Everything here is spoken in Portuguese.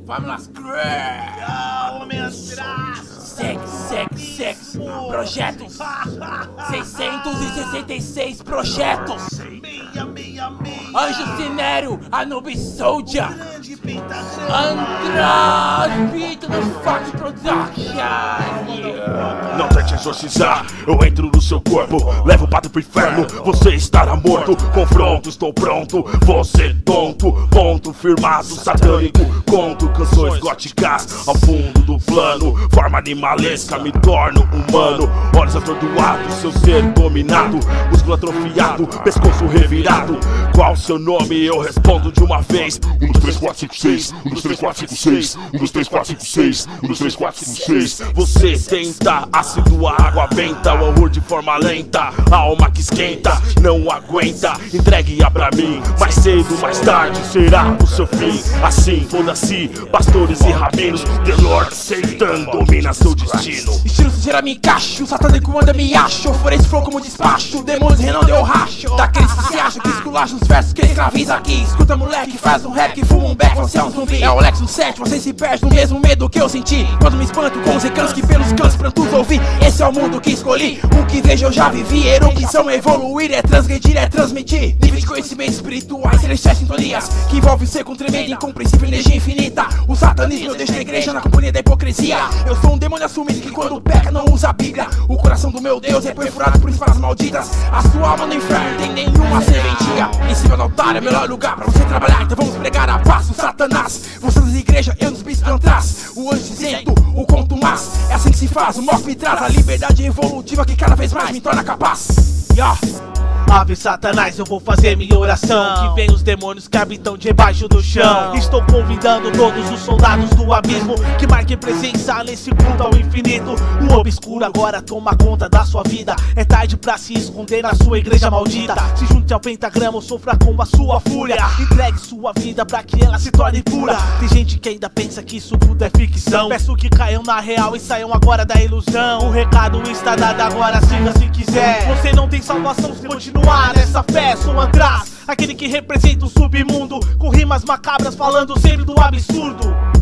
Vamos las cracks! Homem atraço! Sex, projetos! 666 projetos! 666! Anjo Cinério, Anubis Soldier! Grande pentagrama! András Beat no Fuck Production! Não tente exorcizar, eu entro no seu corpo, levo o pato pro inferno, você estará morto. Confronto, estou pronto, você tonto. Ponto firmado, satânico, conto canções góticas ao fundo do plano. Forma animalesca, me torno humano. Olhos atordoados, seu ser dominado. Músculo atrofiado, pescoço revirado. Qual seu nome? Eu respondo de uma vez. 1, 2, 3, 4, 5, 6. 1, 2, 3, 4, 5, 6. 1, 2, 3, 4, 5, 6. 1, 2, 3, 4, 5, 6. Você tenta, ácido, a água benta. O horror de forma lenta, a alma que esquenta, não aguenta. Entregue-a pra mim, mais cedo, mais tarde será o seu fim. Assim, foda-se, pastores e rabinos. The Lord Satan domina seu destino. Estilo sujeira me encaixo, satânico anda me acho. Forense flow como despacho, demônios Renan deu racho. Daqueles que se acham que esculacham os versos que escraviza aqui. Escuta moleque, faz um rap que fuma um beck, você é um zumbi. É o Lex no 7, você se perde no mesmo medo que eu senti. Quando me espanto com os recantos que pelos cantos prantos ouvi. Esse é o mundo que escolhi, o que vejo eu já vivi. Erupção, evoluir, é transgredir, é transmitir. Nível de conhecimentos espirituais, celestiais sintonias que envolve o ser com tremenda, incompreensível energia infinita. O satanismo eu deixo na igreja na companhia da hipocrisia. Eu sou um demônio assumido que quando peca não usa a Bíblia. O coração do meu Deus é perfurado por espadas malditas. A sua alma no inferno tem nenhuma serventia. Em cima do altar é o melhor lugar pra você trabalhar. Então vamos pregar a paz, o Satanás. Você nas igrejas, eu nos bistos atrás. O anjo isento, o conto mas é assim que se faz, o mock me traz a liberdade evolutiva que cada vez mais me torna capaz. Ave Satanás, eu vou fazer minha oração. Que vem os demônios que habitam debaixo do chão. Estou convidando todos os soldados do abismo que marquem presença nesse culto ao infinito. O obscuro agora toma conta da sua vida. É tarde pra se esconder na sua igreja maldita. Se junte ao pentagrama ou sofra com a sua fúria. Entregue sua vida pra que ela se torne pura. Tem gente que ainda pensa que isso tudo é ficção. Peço que caiam na real e saiam agora da ilusão. O recado está dado agora, siga se quiser. Você não tem salvação se continuar nessa fé. Sou András, aquele que representa o submundo, com rimas macabras falando sempre do absurdo.